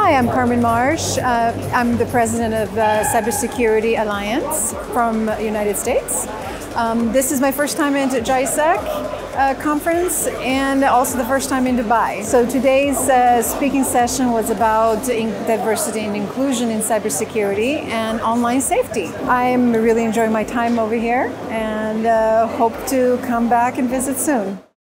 Hi, I'm Carmen Marsh. I'm the president of the Cybersecurity Alliance from the United States. This is my first time into GISEC conference and also the first time in Dubai. So today's speaking session was about diversity and inclusion in cybersecurity and online safety. I'm really enjoying my time over here and hope to come back and visit soon.